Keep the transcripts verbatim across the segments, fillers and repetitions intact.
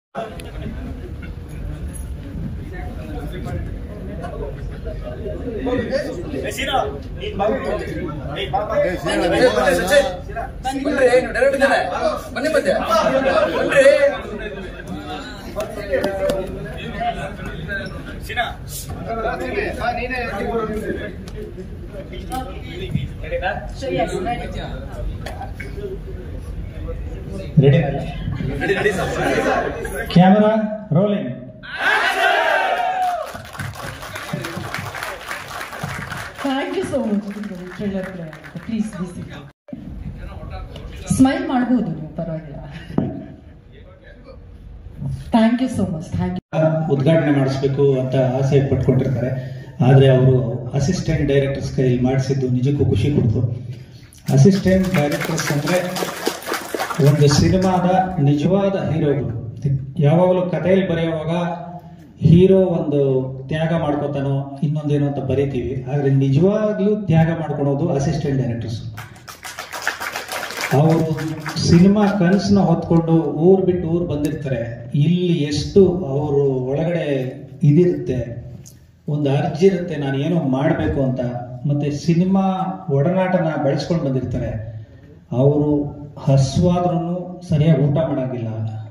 ಬನ್ನಿ ಮತ್ತೆ camera rolling. Thank you so much trailer please smile ಮಾಡ್ಬೋದು ನೀವು, ಪರವಾಗಿಲ್ಲ. Thank you so much. Thank you. ಉದ್ಘಾಟನೆ ಮಾಡಿಸ್ಬೇಕು ಅಂತ ಆಸೆ ಪಟ್ಕೊಂಡಿರ್ತಾರೆ, ಆದರೆ ಅವರು ಅಸಿಸ್ಟೆಂಟ್ ಡೈರೆಕ್ಟರ್ಸ್ ಕೈಯಲ್ಲಿ ಮಾಡಿಸಿದ್ದು ನಿಜಕ್ಕೂ ಖುಷಿ ಕೊಡ್ತು. ಅಸಿಸ್ಟೆಂಟ್ ಡೈರೆಕ್ಟರ್ಸ್ ಅಂದರೆ ಒಂದು ಸಿನಿಮಾದ ನಿಜವಾದ ಹೀರೋಗಳು. ಯಾವಾಗಲೂ ಕಥೆಯಲ್ಲಿ ಬರೆಯುವಾಗ ಹೀರೋ ಒಂದು ತ್ಯಾಗ ಮಾಡ್ಕೋತಾನೋ ಇನ್ನೊಂದೇನೋ ಅಂತ ಬರೀತೀವಿ, ಆದರೆ ನಿಜವಾಗ್ಲೂ ತ್ಯಾಗ ಮಾಡ್ಕೊಳೋದು ಅಸಿಸ್ಟೆಂಟ್ ಡೈರೆಕ್ಟರ್ಸ್. ಅವರು ಸಿನಿಮಾ ಕನಸನ್ನ ಹೊತ್ಕೊಂಡು ಊರು ಬಿಟ್ಟು ಊರು ಬಂದಿರ್ತಾರೆ. ಇಲ್ಲಿ ಎಷ್ಟು ಅವರು ಒಳಗಡೆ ಇದಿರುತ್ತೆ, ಒಂದು ಅರ್ಜಿ ಇರುತ್ತೆ, ನಾನು ಏನೋ ಮಾಡಬೇಕು ಅಂತ. ಮತ್ತೆ ಸಿನಿಮಾ ಒಡನಾಟನ ಬೆಳೆಸ್ಕೊಂಡು ಬಂದಿರ್ತಾರೆ. ಅವರು ಹಸುವಾದ್ರೂ ಸರಿಯಾಗಿ ಊಟ ಮಾಡೋಂಗಿಲ್ಲ,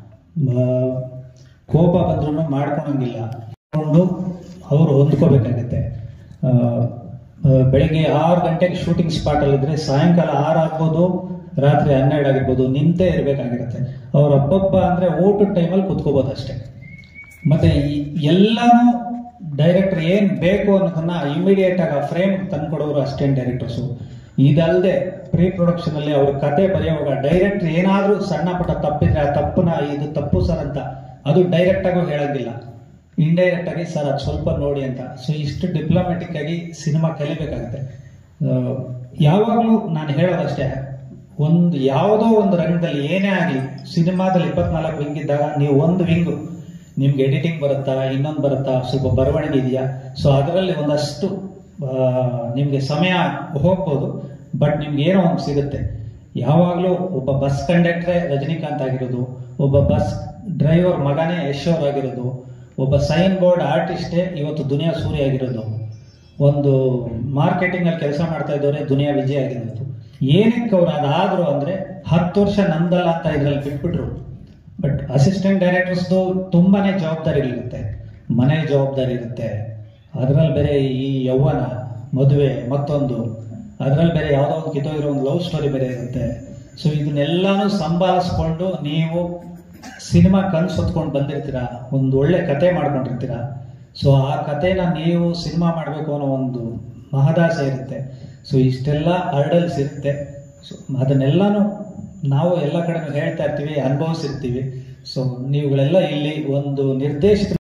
ಕೋಪ ಬಂದ್ರೂ ಮಾಡ್ಕೊಳಂಗಿಲ್ಲ. ಕೊಂಡು ಅವರು ಹೊಂದ್ಕೋಬೇಕಾಗತ್ತೆ. ಬೆಳಗ್ಗೆ ಆರು ಗಂಟೆಗೆ ಶೂಟಿಂಗ್ ಸ್ಪಾಟಲ್ಲಿದ್ದರೆ ಸಾಯಂಕಾಲ ಆರು ಆಗ್ಬೋದು, ರಾತ್ರಿ ಹನ್ನೆರಡು ಆಗಿರ್ಬೋದು, ನಿಂತೇ ಇರಬೇಕಾಗಿರುತ್ತೆ. ಅವ್ರ ಹಬ್ಬಬ್ಬ ಅಂದರೆ ಊಟದ ಟೈಮಲ್ಲಿ ಕುತ್ಕೋಬೋದು ಅಷ್ಟೇ. ಮತ್ತೆ ಎಲ್ಲಾನು ಡೈರೆಕ್ಟರ್ ಏನು ಬೇಕು ಅನ್ನೋದನ್ನ ಇಮಿಡಿಯೇಟ್ ಆಗಿ ಆ ಫ್ರೇಮ್ ತಂದ್ಕೊಡೋರು ಅಸಿಸ್ಟೆಂಟ್ ಡೈರೆಕ್ಟರ್ಸು. ಇದಲ್ಲದೆ ಪ್ರೀ ಪ್ರೊಡಕ್ಷನ್ ಅಲ್ಲಿ ಅವ್ರ ಕತೆ ಬರೆಯುವಾಗ ಡೈರೆಕ್ಟರ್ ಏನಾದ್ರೂ ಸಣ್ಣ ಪುಟ್ಟ ತಪ್ಪಿದ್ರೆ ಆ ತಪ್ಪನ ಇದು ತಪ್ಪು ಸರ್ ಅಂತ ಅದು ಡೈರೆಕ್ಟ್ ಆಗೋ ಹೇಳಂಗಿಲ್ಲ, ಇಂಡೈರೆಕ್ಟ್ ಆಗಿ ಸರ್ ಅದು ಸ್ವಲ್ಪ ನೋಡಿ ಅಂತ. ಸೊ ಇಷ್ಟು ಡಿಪ್ಲೊಮ್ಯಾಟಿಕ್ ಆಗಿ ಸಿನಿಮಾ ಕಲಿಬೇಕಾಗುತ್ತೆ. ಯಾವಾಗಲೂ ನಾನು ಹೇಳೋದಷ್ಟೇ, ಒಂದು ಯಾವುದೋ ಒಂದು ರಂಗದಲ್ಲಿ ಏನೇ ಆಗಲಿ, ಸಿನಿಮಾದಲ್ಲಿ ಇಪ್ಪತ್ನಾಲ್ಕು ವಿಂಗ್ ಇದ್ದಾಗ ನೀವು ಒಂದು ವಿಂಗು ನಿಮ್ಗೆ ಎಡಿಟಿಂಗ್ ಬರುತ್ತಾ, ಇನ್ನೊಂದು ಬರುತ್ತಾ, ಸ್ವಲ್ಪ ಬರವಣಿಗೆ ಇದೆಯಾ, ಸೊ ಅದರಲ್ಲಿ ಒಂದಷ್ಟು ನಿಮಗೆ ಸಮಯ ಹೋಗ್ಬೋದು, ಬಟ್ ನಿಮ್ಗೆ ಏನೋ ಒಂದು ಸಿಗುತ್ತೆ. ಯಾವಾಗಲೂ ಒಬ್ಬ ಬಸ್ ಕಂಡಕ್ಟ್ರೇ ರಜನಿಕಾಂತ್ ಆಗಿರೋದು, ಒಬ್ಬ ಬಸ್ ಡ್ರೈವರ್ ಮಗನೇ ಯಶೋರ್ ಆಗಿರೋದು, ಒಬ್ಬ ಸೈನ್ ಬೋರ್ಡ್ ಆರ್ಟಿಸ್ಟೇ ಇವತ್ತು ದುನಿಯಾ ಸೂರ್ಯ ಆಗಿರೋದು, ಒಂದು ಮಾರ್ಕೆಟಿಂಗ್ ಅಲ್ಲಿ ಕೆಲಸ ಮಾಡ್ತಾ ಇದ್ದವರೇ ದುನಿಯಾ ವಿಜಯ್ ಆಗಿರೋದು. ಏನಕ್ಕೆ ಅವ್ರು ಅದಾದ್ರು ಅಂದ್ರೆ ಹತ್ತು ವರ್ಷ ನಂದಲ್ಲ ಅಂತ ಇದ್ರಲ್ಲಿ ಬಿಟ್ಬಿಟ್ರು. ಬಟ್ ಅಸಿಸ್ಟೆಂಟ್ ಡೈರೆಕ್ಟರ್ಸ್ದು ತುಂಬಾನೇ ಜವಾಬ್ದಾರಿ ಇರುತ್ತೆ, ಮನೆ ಜವಾಬ್ದಾರಿ ಇರುತ್ತೆ, ಅದರಲ್ಲಿ ಬೇರೆ ಈ ಯೌವನ ಮದುವೆ ಮತ್ತೊಂದು, ಅದರಲ್ಲಿ ಬೇರೆ ಯಾವುದೋ ಒಂದು ಕಿತ್ತೋ ಇರೋ ಒಂದು ಲವ್ ಸ್ಟೋರಿ ಬೇರೆ ಇರುತ್ತೆ. ಸೊ ಇದನ್ನೆಲ್ಲಾನು ಸಂಭಾಳಿಸ್ಕೊಂಡು ನೀವು ಸಿನಿಮಾ ಕನ್ಸು ಹೊತ್ಕೊಂಡು ಬಂದಿರ್ತೀರಾ, ಒಂದು ಒಳ್ಳೆ ಕತೆ ಮಾಡ್ಕೊಂಡಿರ್ತೀರಾ. ಸೊ ಆ ಕತೆನ ನೀವು ಸಿನಿಮಾ ಮಾಡಬೇಕು ಅನ್ನೋ ಒಂದು ಮಹದಾಸೆ ಇರುತ್ತೆ. ಸೊ ಇಷ್ಟೆಲ್ಲ ಹರ್ಡಲ್ಸ್ ಇರುತ್ತೆ. ಸೊ ಅದನ್ನೆಲ್ಲಾನು ನಾವು ಎಲ್ಲ ಕಡೆ ಹೇಳ್ತಾ ಇರ್ತೀವಿ, ಅನುಭವಿಸಿರ್ತೀವಿ. ಸೊ ನೀವುಗಳೆಲ್ಲ ಇಲ್ಲಿ ಒಂದು ನಿರ್ದೇಶಿತ